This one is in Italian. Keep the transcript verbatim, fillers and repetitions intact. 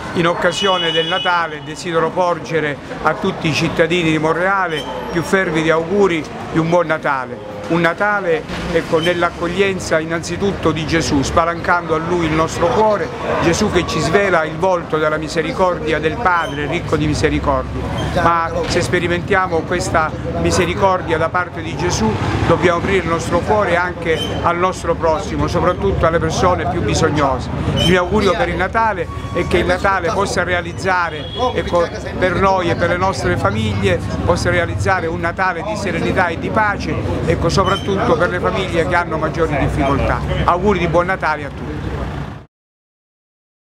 In occasione del Natale desidero porgere a tutti i cittadini di Monreale più fervidi auguri di un buon Natale. Un Natale ecco, nell'accoglienza innanzitutto di Gesù, spalancando a Lui il nostro cuore, Gesù che ci svela il volto della misericordia del Padre, ricco di misericordia. Ma se sperimentiamo questa misericordia da parte di Gesù, dobbiamo aprire il nostro cuore anche al nostro prossimo, soprattutto alle persone più bisognose. Il mio augurio per il Natale è che il Natale possa realizzare ecco, per noi e per le nostre famiglie, possa realizzare un Natale di serenità e di pace, ecco, soprattutto per le famiglie che hanno maggiori difficoltà. Auguri di buon Natale a tutti.